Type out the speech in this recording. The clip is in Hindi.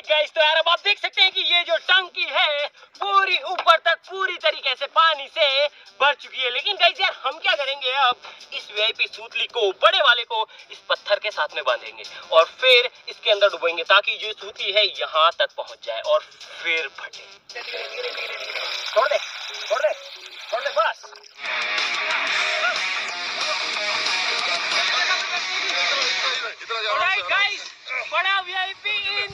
गाइस, तो यार अब आप देख सकते हैं कि ये जो टंकी है पूरी ऊपर तक पूरी तरीके से पानी से भर चुकी है। लेकिन गाइस यार हम क्या करेंगे, अब इस वीआईपी सूतली को, बड़े वाले को, इस पत्थर के साथ में बांधेंगे और फिर इसके अंदर डुबोएंगे ताकि जो सूतली है यहाँ तक पहुंच जाए और फिर फटे। छोड़ दे, छोड़ दे, छोड़ दे बस। Alright guys, बड़ा वीआईपी इन